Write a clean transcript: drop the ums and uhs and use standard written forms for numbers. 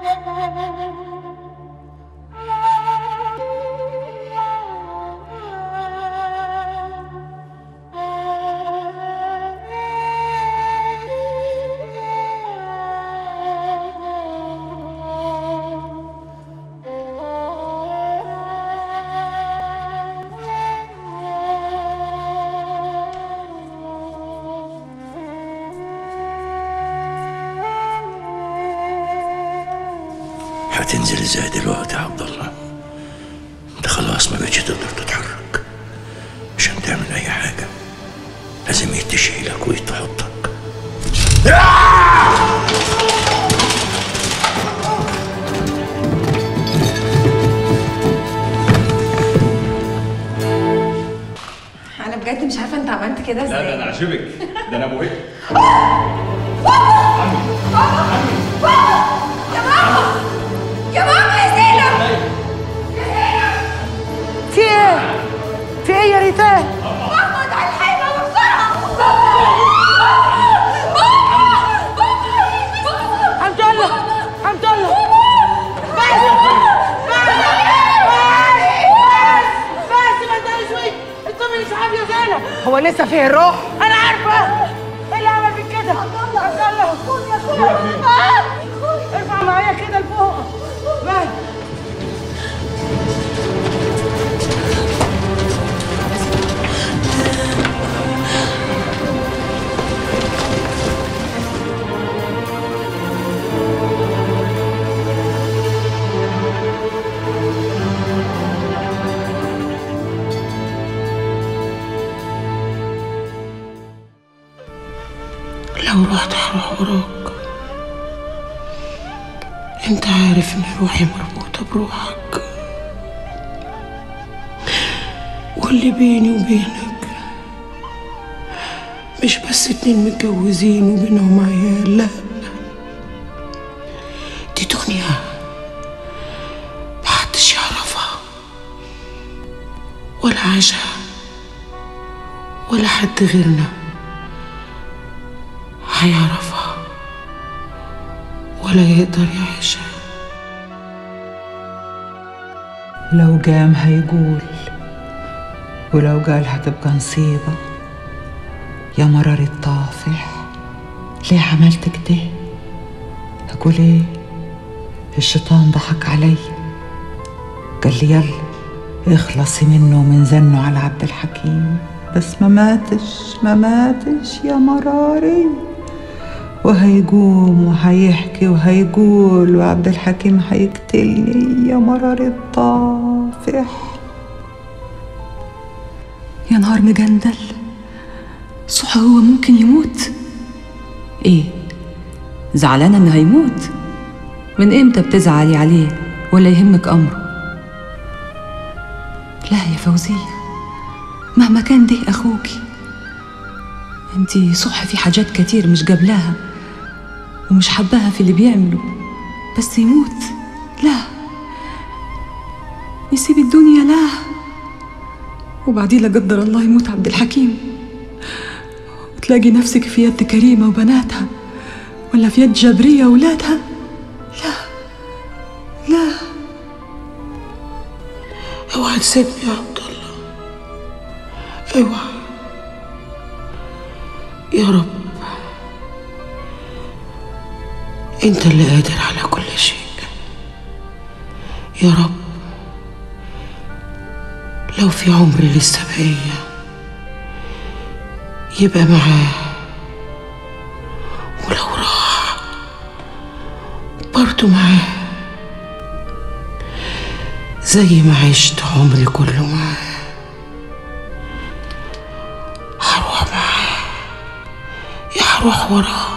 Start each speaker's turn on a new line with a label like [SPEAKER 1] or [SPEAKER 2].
[SPEAKER 1] هتنزل ازاي دلوقتي يا عبد الله؟ انت خلاص ما بقتش تقدر تتحرك. عشان تعمل اي حاجه لازم يتشيلك ويتحطك.
[SPEAKER 2] انا بجد مش عارفه انت عملت كده ازاي.
[SPEAKER 3] لا ده انا عاجبك، ده انا مهم.
[SPEAKER 2] يا ماما يا زينب.
[SPEAKER 4] في ايه؟ في ايه يا ريتان؟
[SPEAKER 2] ماما تعالي الحقي ماما بسرعه.
[SPEAKER 4] حمد الله حمد الله. بس ما تقلقيش، اطمني صحابي يا زينب. هو لسه فيه الروح؟ انا عارفه. ايه اللي عمل فيك كده؟ حمد الله خد يا اخويا. ارفع معايا كده لفوق. مال
[SPEAKER 5] لو رحت هروح وراك. انت عارف ان روحي مربوطة بروحك، واللي بيني وبينك مش بس 2 متجوزين وبينهم عيال، لا، دي دنيا محدش يعرفها ولا عاشها ولا حد غيرنا هيعرفها ولا يقدر يعيشها.
[SPEAKER 6] لو جام هيقول، ولو قال هتبقى نصيبة. يا مرار الطافح، ليه عملت كده؟ أقول إيه؟ الشيطان ضحك علي، قال لي يلا اخلصي منه ومن زنه على عبد الحكيم، بس ما ماتش يا مراري، وهيقوم وهيحكي وهيقول، وعبد الحكيم هيقتلني يا مرار الطافح.
[SPEAKER 7] يا نهار مجندل، صح هو ممكن يموت؟ ايه زعلانه انه هيموت؟ من امتى بتزعلي عليه ولا يهمك امره؟ لا يا فوزيه، مهما كان ده اخوكي، انتي صح في حاجات كتير مش قابلاها ومش حباها في اللي بيعمله، بس يموت لا، يسيب الدنيا لا، وبعدين لا قدر الله يموت عبد الحكيم وتلاقي نفسك في يد كريمة وبناتها ولا في يد جبرية وولادها. لا
[SPEAKER 5] اوعى تسيبني يا عبد الله، اوعى يا رب، انت اللي قادر على كل شيء يا رب. لو في عمري لسه بقية يبقى معاه، ولو راح برضه معاه، زي ما عشت عمري كله معاه. هروح معاه يا هروح وراه.